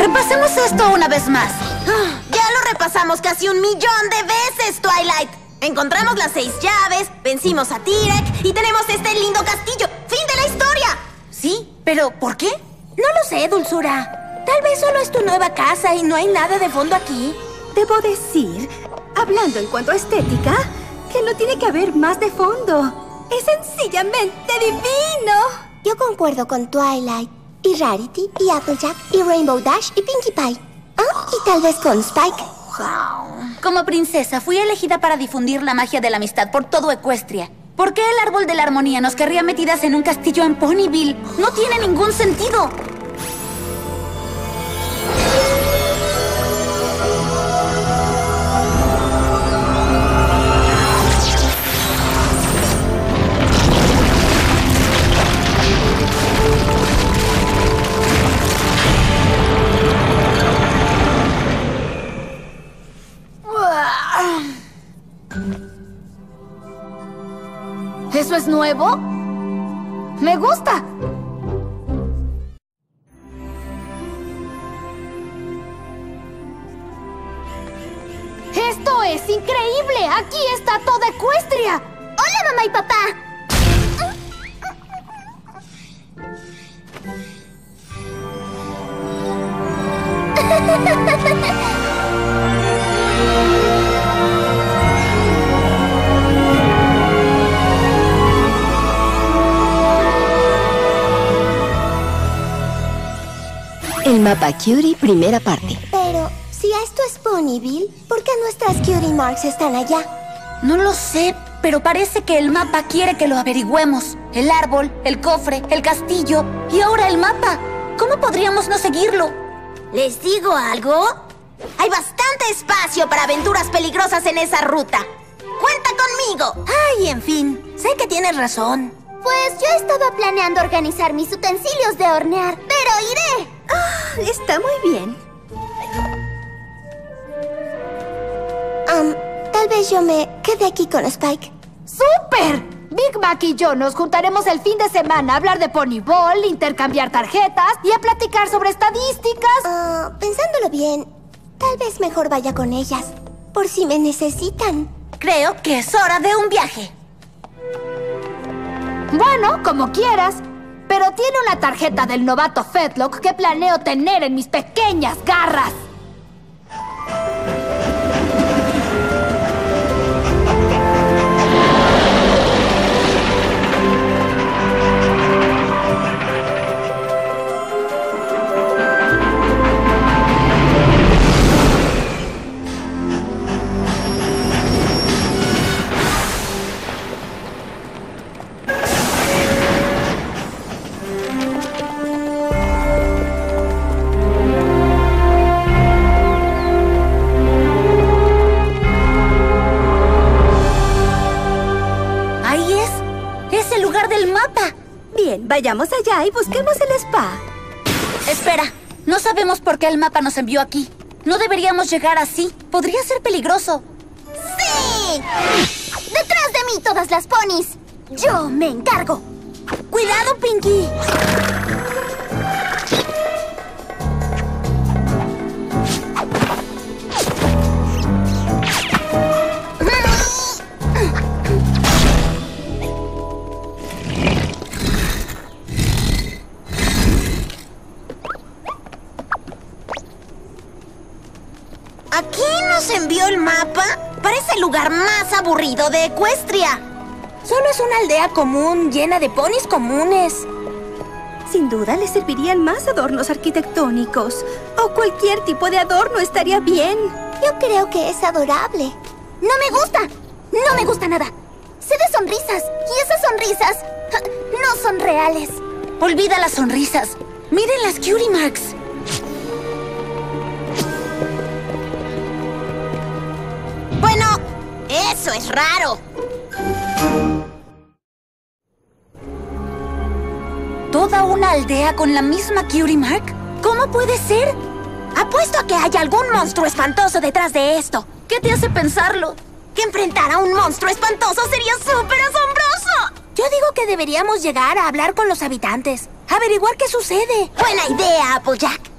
Repasemos esto una vez más. Ya lo repasamos casi 1 millón de veces, Twilight. Encontramos las 6 llaves, vencimos a Tirek y tenemos este lindo castillo. ¡Fin de la historia! Sí, pero ¿por qué? No lo sé, Dulzura. Tal vez solo es tu nueva casa y no hay nada de fondo aquí. Debo decir, hablando en cuanto a estética, que no tiene que haber más de fondo. ¡Es sencillamente divino! Yo concuerdo con Twilight, y Rarity, y Applejack, y Rainbow Dash, y Pinkie Pie. Ah, y tal vez con Spike. Como princesa, fui elegida para difundir la magia de la amistad por todo Equestria. ¿Por qué el árbol de la armonía nos querría metidas en un castillo en Ponyville? ¡No tiene ningún sentido! ¿Eso es nuevo? ¡Me gusta! ¡Esto es increíble! ¡Aquí está toda Equestria! ¡Hola, mamá y papá! El mapa Cutie, primera parte. Pero, si esto es Ponyville, ¿por qué nuestras Cutie Marks están allá? No lo sé, pero parece que el mapa quiere que lo averigüemos. El árbol, el cofre, el castillo y ahora el mapa. ¿Cómo podríamos no seguirlo? ¿Les digo algo? Hay bastante espacio para aventuras peligrosas en esa ruta. ¡Cuenta conmigo! Ay, en fin, sé que tienes razón. Pues yo estaba planeando organizar mis utensilios de hornear, pero iré. Está muy bien. Tal vez yo me quede aquí con Spike. ¡Súper! Big Mac y yo nos juntaremos el fin de semana a hablar de Ponyball, intercambiar tarjetas y a platicar sobre estadísticas. Pensándolo bien, tal vez mejor vaya con ellas, por si me necesitan. Creo que es hora de un viaje. Bueno, como quieras, pero tiene una tarjeta del novato Fedlock que planeo tener en mis pequeñas garras. Bien, vayamos allá y busquemos el spa. Espera, no sabemos por qué el mapa nos envió aquí. No deberíamos llegar así. Podría ser peligroso. ¡Sí! ¡Detrás de mí todas las ponis! ¡Yo me encargo! ¡Cuidado, Pinkie! ¿Aquí nos envió el mapa? Parece el lugar más aburrido de Equestria. Solo es una aldea común, llena de ponis comunes. Sin duda le servirían más adornos arquitectónicos. O cualquier tipo de adorno estaría bien. Yo creo que es adorable. ¡No me gusta! ¡No me gusta nada! Sé de sonrisas, y esas sonrisas no son reales. Olvida las sonrisas. Miren las Cutie Marks. Bueno, eso es raro. ¿Toda una aldea con la misma Cutie Mark? ¿Cómo puede ser? Apuesto a que hay algún monstruo espantoso detrás de esto. ¿Qué te hace pensarlo? Que enfrentar a un monstruo espantoso sería súper asombroso. Yo digo que deberíamos llegar a hablar con los habitantes. Averiguar qué sucede. Buena idea, Applejack.